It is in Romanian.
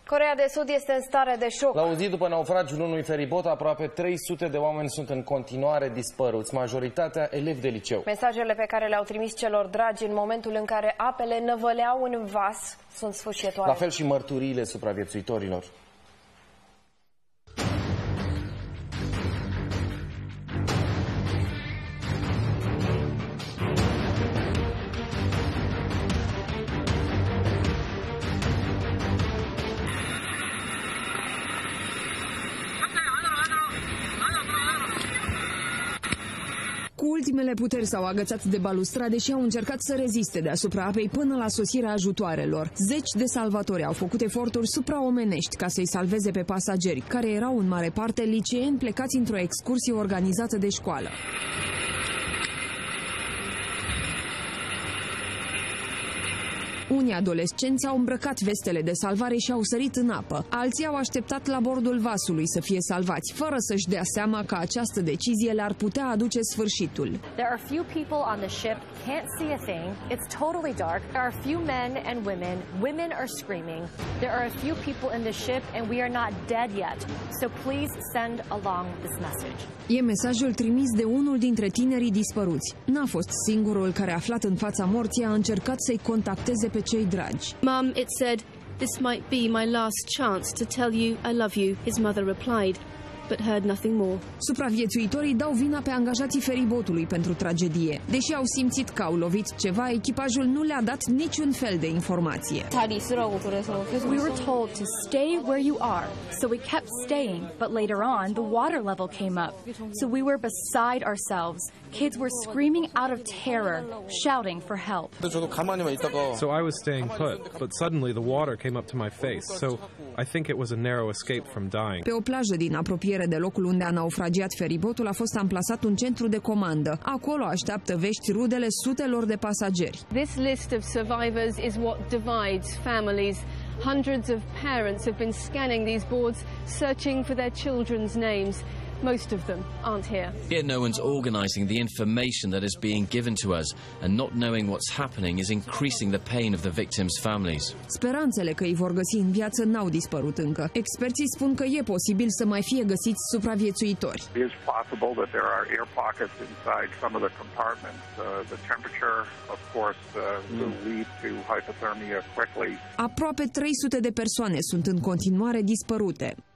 Coreea de Sud este în stare de șoc. La o zi după naufragiul unui feribot, aproape 300 de oameni sunt în continuare dispăruți, majoritatea elevi de liceu. Mesajele pe care le-au trimis celor dragi în momentul în care apele năvăleau în vas sunt sfâșietoare. La fel și mărturiile supraviețuitorilor. Cu ultimele puteri s-au agățat de balustrade și au încercat să reziste deasupra apei până la sosirea ajutoarelor. Zeci de salvatori au făcut eforturi supraomenești ca să-i salveze pe pasageri, care erau în mare parte liceeni plecați într-o excursie organizată de școală. Unii adolescenți au îmbrăcat vestele de salvare și au sărit în apă. Alții au așteptat la bordul vasului să fie salvați, fără să-și dea seama că această decizie le-ar putea aduce sfârșitul. There are few people on the ship, can't see a thing. It's totally dark. There are few men and women. Women are screaming. There are a few people in the ship and we are not dead yet. So please send along this message. E mesajul trimis de unul dintre tinerii dispăruți. N-a fost singurul care, aflat în fața morții, a încercat să-i contacteze pe cei dragi. Mum, it said, "This might be my last chance to tell you I love you," his mother replied, but heard nothing more. Supraviețuitorii dau vina pe angajații feribotului pentru tragedie. Deși au simțit că au lovit ceva, echipajul nu le-a dat niciun fel de informație. We were told to stay where you are, so we kept staying, but later on the water level came up. So we were beside ourselves. Kids were screaming out of terror, shouting for help. So I was staying put, but suddenly the water came up to my face, so I think it was a narrow escape from dying. Pe o plajă din apropiere de locul unde a naufragiat feribotul a fost amplasat un centru de comandă. Acolo așteaptă vești rudele sutelor de pasageri. This list of survivors is what divides families. Hundreds of parents have been scanning these boards, searching for their children's names. Most of them aren't here. Yet no one's organising the information that is being given to us, and not knowing what's happening is increasing the pain of the victims' families. Speranțele că îi vor găsi în viață n-au dispărut încă. Experții spun că e posibil să mai fie găsiți supraviețuitori. It is possible that there are air pockets inside some of the compartments. The temperature, of course, will lead to hypothermia quickly. Aproape 300 de persoane sunt în continuare dispărute.